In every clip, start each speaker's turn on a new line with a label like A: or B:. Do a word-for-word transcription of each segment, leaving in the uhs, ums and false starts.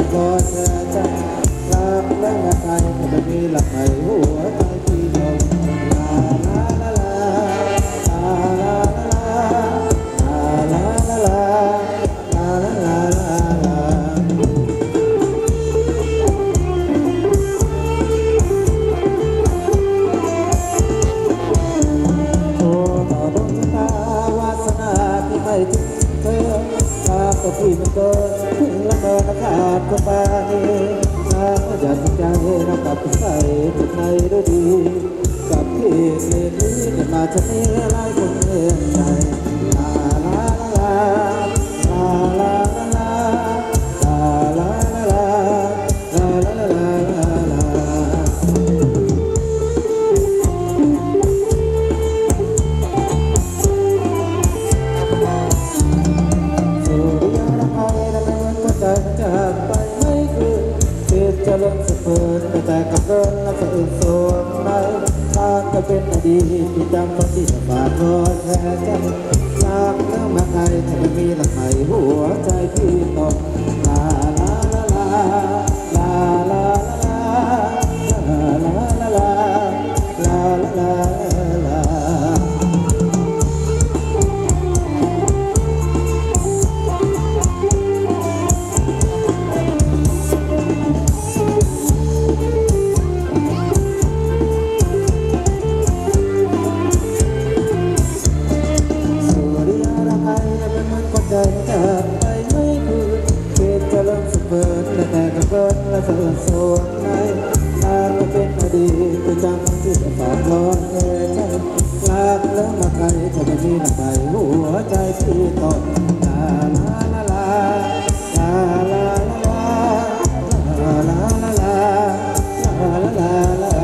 A: พอเธอจะรักและรักใครก็ไม่มีหลักใครหัวใจที่ยอมลาลาลาลาลาลาลาลาลาลาลาลาลาลาลาลาโอ้ต่อดวงตาวาสนาที่ไม่ถึงเธอตาก็ที่มันเกินถึงละเมินขาดก็ไปถ้าอยากใจเรากลับไปจุดไหนด้วยดีกับที่เรื่องนี้จะมาจะมีอะไรคนเลื่อนใจลาลาลาลาลาลาลาลาลาลาลาลาลาลาลาสุริยะรักใครและไม่เหมือนก็ใจจากไปไม่คืนจะเลิกสะเปิดแต่กับเดินและจะอื่นส่วนไหนตาก็เป็นอดีตที่จำคนที่จะฝากรอแทนใจจากเรื่องมาไกลจะไม่มีหลักใครหัวใจพี่ต้องลาลาลาลาลาลาลาลาลาลาลาลาลาลาลาจากไปไม่คืนเขตจะเริ่มสุดเปิดและแต่ก็เกินและเสื่อมโทรมในตาก็เป็นอดีตที่จำที่จะฝากรอแค่ใจลากแล้วมาไกลจะไม่มีหลักใครหัวใจที่ต้องลาลาลาลาลาลาลาลาลาลาลาลาลาลา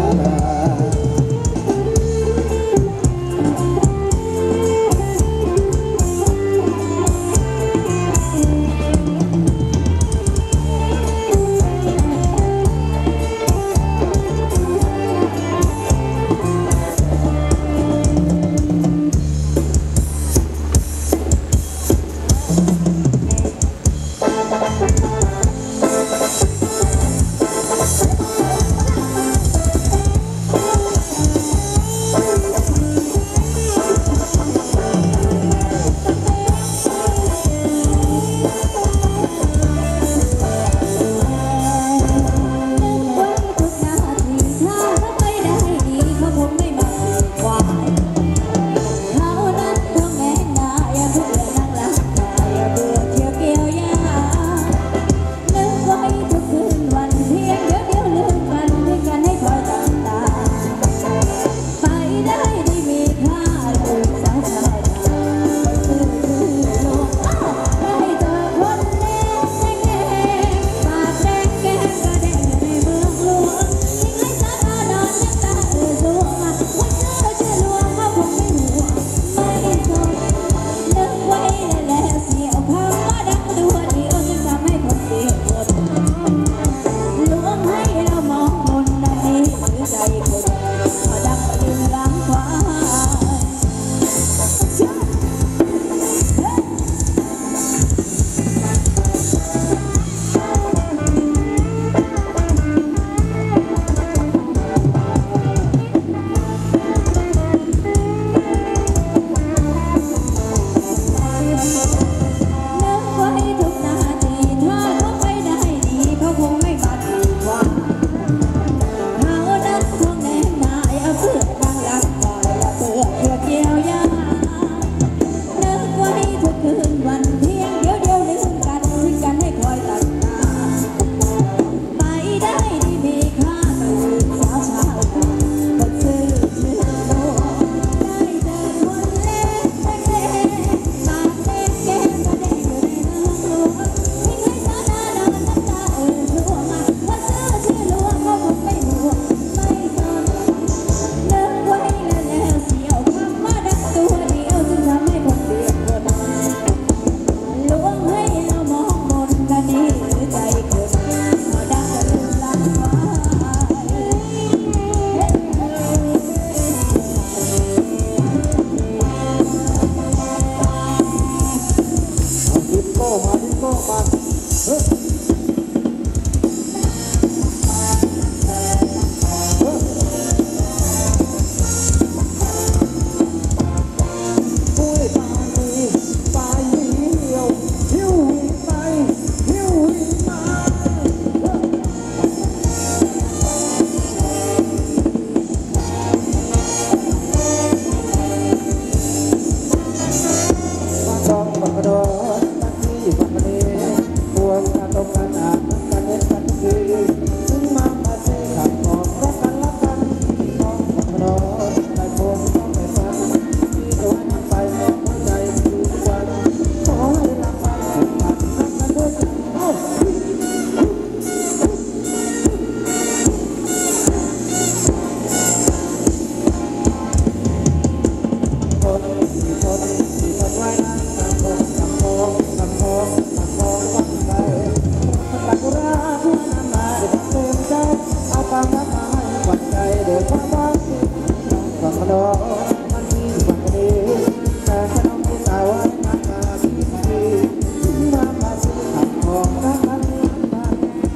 A: เพื่อนำมาได้ทำเต็มใจเอาความรักมาให้ขวัญใจเด็กความรักที่ต้องฝังรอมันมีฝังดีแต่ฉันต้องมีสายไว้นักมาที่ดีมามาซื้อทำของรักมันมัน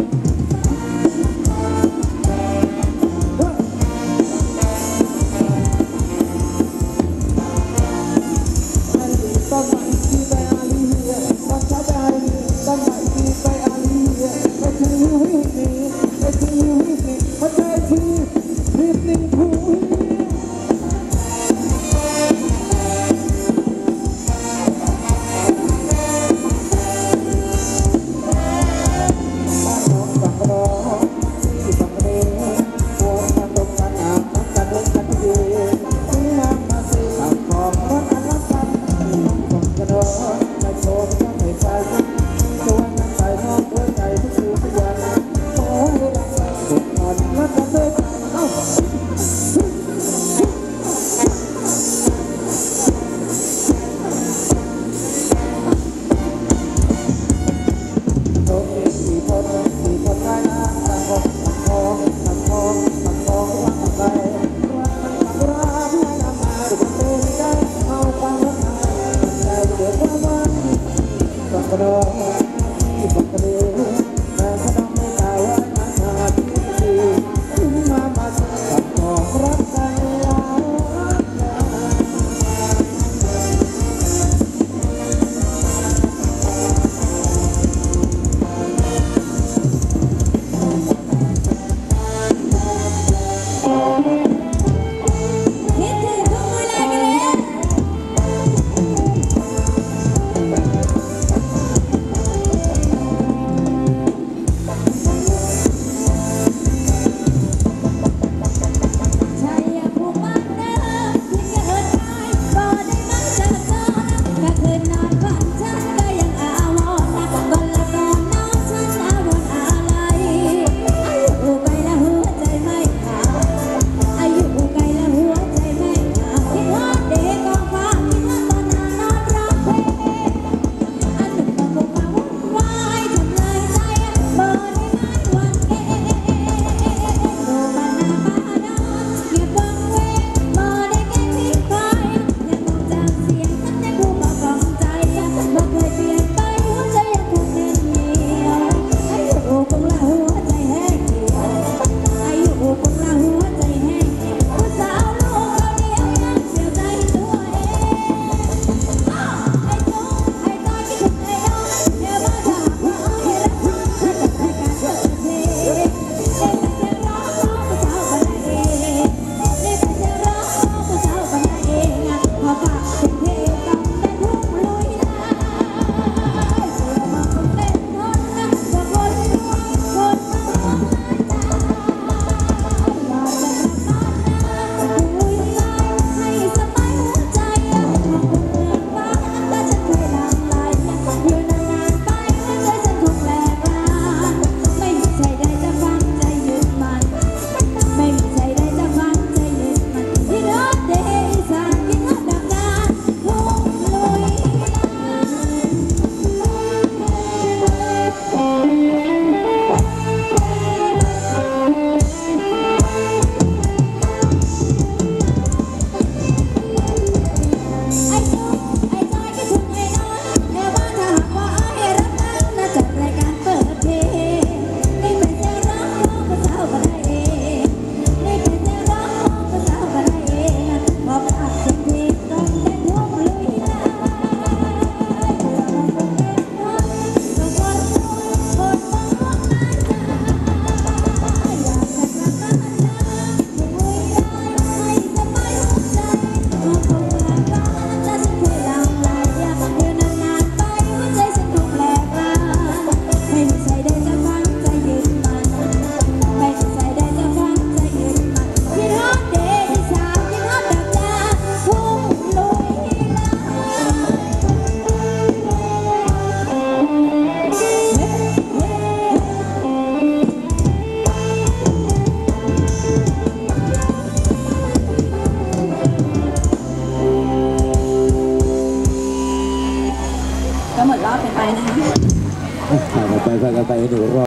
A: ต้นไม้ที่ไปอาลีเฮียต้นเช้าไปอาลีต้นไม้ที่ไปอาลีเฮียไปถึงฮิวฮิปนีไปถึงฮิวฮิปนีมาใจที่ฮิปนีผู้
B: ก็หมดรอบกันไปนะคะ
A: ผ่านกันไปผ่านกันไปหนูรอ